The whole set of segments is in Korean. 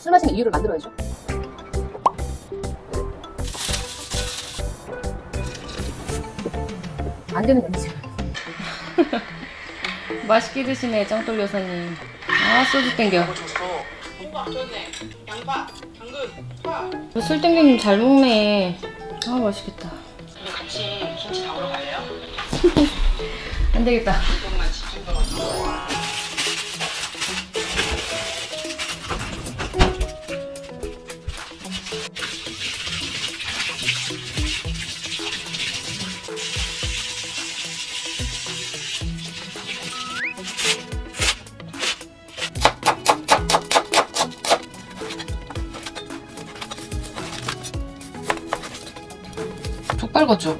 술 마시는 이유를 만들어야죠. 안 되는 냄새. 맛있게 드시네, 짱돌 여사님. 아, 소주 땡겨. 호박, 전에 양파, 당근, 파. 술 땡기님 잘 먹네. 아, 맛있겠다. 우리 같이 김치 담으러 갈래요? 안 되겠다. 이것만 집중적으로. 족발거죠.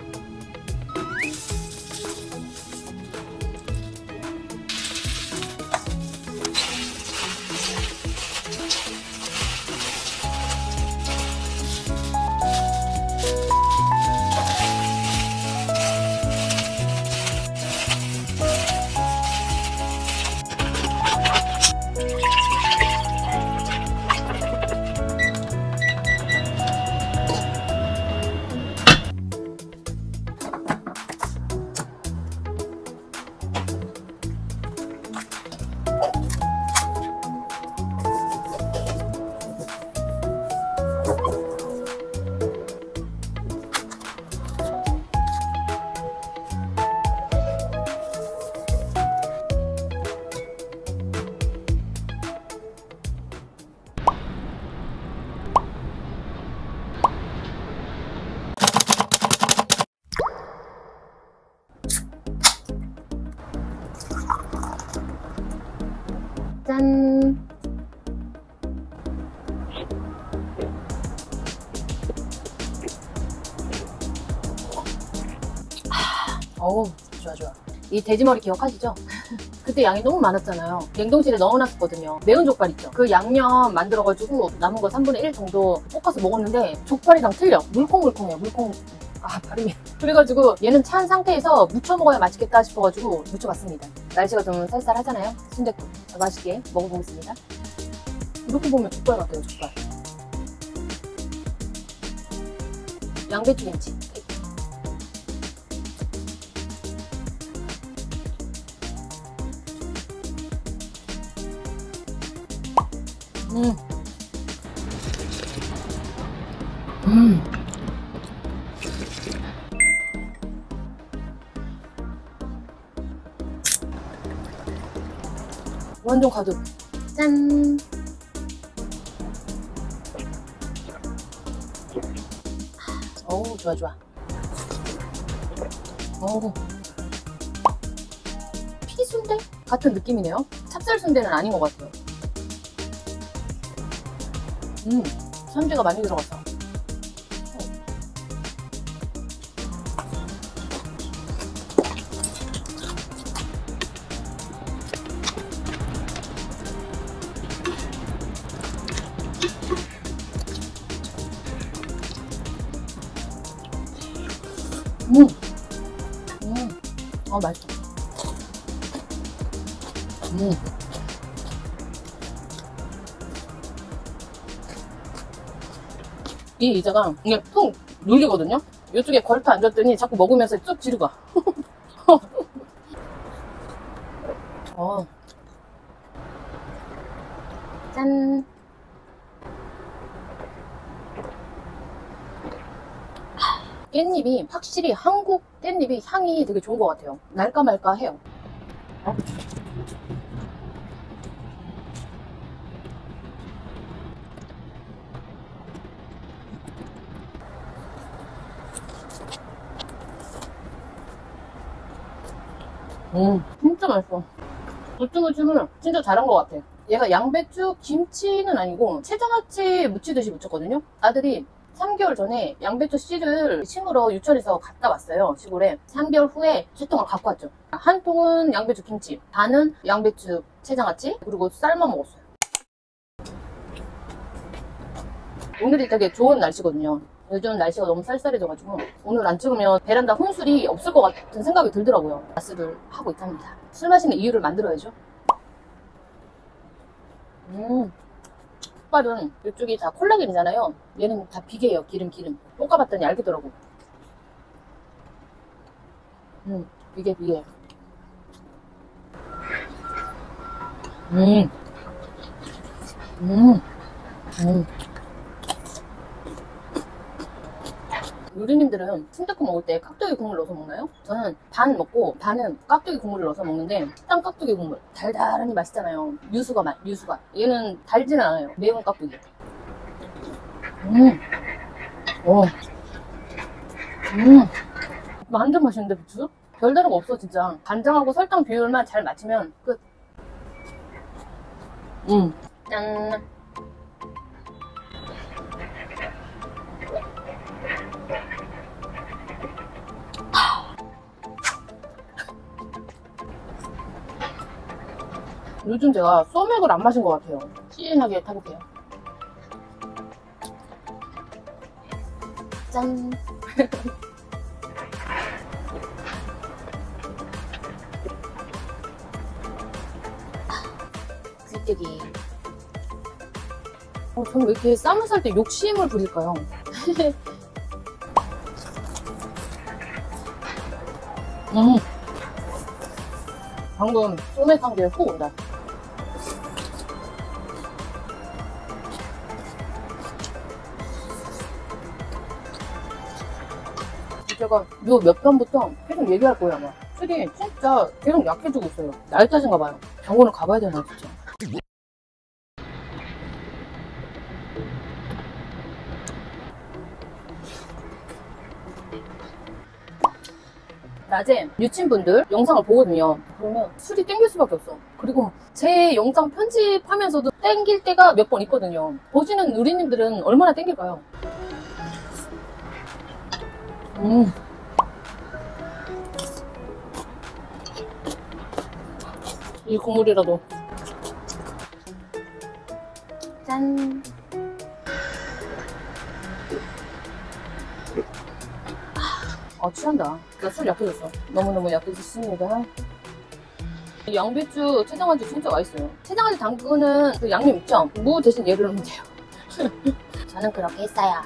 짠. 어우, 좋아. 이 돼지머리 기억하시죠? 그때 양이 너무 많았잖아요. 냉동실에 넣어놨었거든요. 매운 족발 있죠? 그 양념 만들어가지고 남은 거 3분의 1 정도 볶아서 먹었는데 족발이랑 틀려. 물컹물컹해요. 발음이. 그래가지고 얘는 찬 상태에서 무쳐 먹어야 맛있겠다 싶어가지고 무쳐봤습니다. 날씨가 좀 쌀쌀하잖아요. 순댓국 맛있게 먹어보겠습니다. 이렇게 보면 족발 같아요. 족발. 양배추 김치. 완전 가득. 짠. 어우, 좋아. 어우. 피순대 같은 느낌이네요. 찹쌀 순대는 아닌 것 같아요. 선지가 많이 들어갔어. 맛있어. 이 의자가 이게 푹 눌리거든요. 이쪽에 걸터 앉았더니 자꾸 먹으면서 쭉 지르가. 짠. 깻잎이 확실히 한국 깻잎이 향이 되게 좋은 것 같아요. 날까 말까 해요. 진짜 맛있어. 무침을 진짜 잘한 것 같아. 얘가 양배추 김치는 아니고 채장아찌 무치듯이 무쳤거든요. 아들이 3개월 전에 양배추 씨를 심으러 유천에서 갔다 왔어요. 시골에. 3개월 후에 3통을 갖고 왔죠. 한 통은 양배추 김치, 반은 양배추 채장아찌, 그리고 삶아 먹었어요. 오늘이 되게 좋은 날씨거든요. 요즘 날씨가 너무 쌀쌀해져가지고 오늘 안 찍으면 베란다 혼술이 없을 것 같은 생각이 들더라고요. 낮술을 하고 있답니다. 술 마시는 이유를 만들어야죠. 족발은 이쪽이 다 콜라겐이잖아요. 얘는 다 비계예요. 기름. 볶아봤더니 알겠더라고. 비계. 요리님들은 순댓국 먹을 때 깍두기 국물 넣어서 먹나요? 저는 반 먹고 반은 깍두기 국물을 넣어서 먹는데 딴 깍두기 국물 달달하니 맛있잖아요. 유수가. 얘는 달지는 않아요. 매운 깍두기. 완전 맛있는데 부추? 별다른 거 없어 진짜. 간장하고 설탕 비율만 잘 맞추면 끝. 짠. 요즘 제가 소맥을 안 마신 것 같아요. 찐하게 타볼게요. 짠. 굴뜨기. 저는 왜 이렇게 쌈을 살 때 욕심을 부릴까요? 방금 소맥 향기에 훅 온다. 제가 요 몇 편부터 계속 얘기할 거예요 아마. 술이 진짜 계속 약해지고 있어요. 나이 탓인가 봐요. 병원을 가봐야 되나 진짜. 낮에 유친분들 영상을 보거든요. 그러면 술이 땡길 수밖에 없어. 그리고 제 영상 편집하면서도 땡길 때가 몇 번 있거든요. 보시는 우리님들은 얼마나 땡길까요? 이 국물이라도. 짠. 취한다. 나 술 약해졌어. 너무너무 약해졌습니다. 이 양배추 채장아찌 진짜 맛있어요. 채장아찌 담그는 그 양념 있죠? 무 대신 얘를 넣으면 돼요. 저는 그렇게 했어요.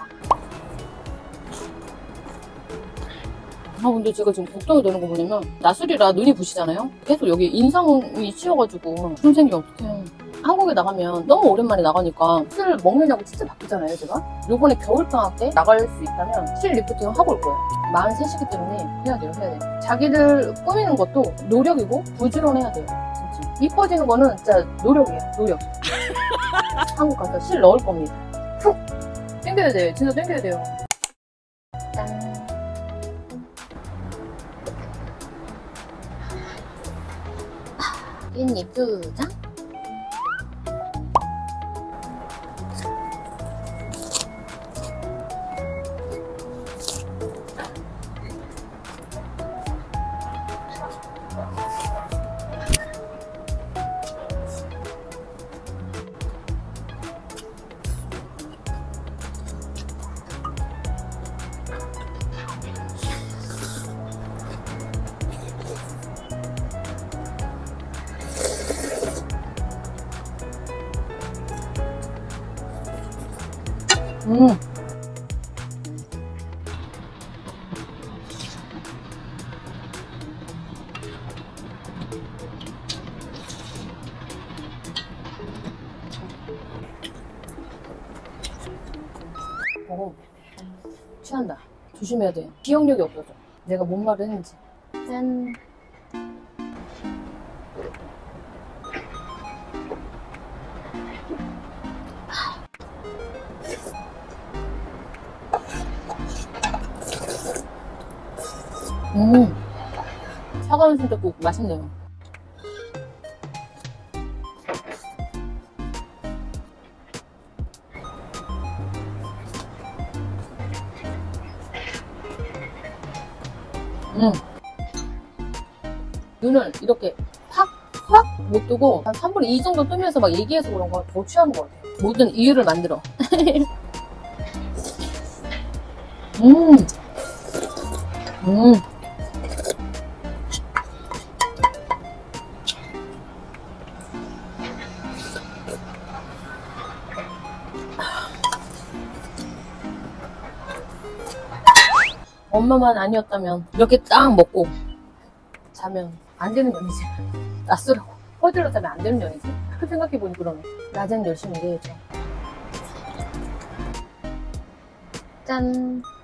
근데 제가 지금 걱정이 되는 거 뭐냐면 나술이라 눈이 부시잖아요? 계속 여기 인상이 씌어가지고 주름 생기면 어떡해. 한국에 나가면 너무 오랜만에 나가니까 술 먹느냐고 진짜 바쁘잖아요 제가. 요번에 겨울방학 때 나갈 수 있다면 실 리프팅 하고 올 거예요. 43시기 때문에 해야 돼요. 자기를 꾸미는 것도 노력이고 부지런해야 돼요. 진짜 이뻐지는 거는 진짜 노력이에요. 노력. 한국 가서 실 넣을 겁니다. 푹 땡겨야 돼요. 진짜 땡겨야 돼요. 짠. 깻잎 2장. 취한다. 조심해야 돼. 기억력이 없어져. 내가 뭔 말을 했는지. 짠. 차가운 순댓국 맛있네요. 눈을 이렇게 확 못 뜨고 한 3분의 2 정도 뜨면서 막 얘기해서 그런가 더 취하는 것 같아요. 모든 이유를 만들어. 엄마만 아니었다면 이렇게 딱 먹고 자면 안 되는 년이지. 낯설고 허들러 자면 안 되는 년이지. 생각해보니 그러네. 낮엔 열심히 일해야죠. 짠.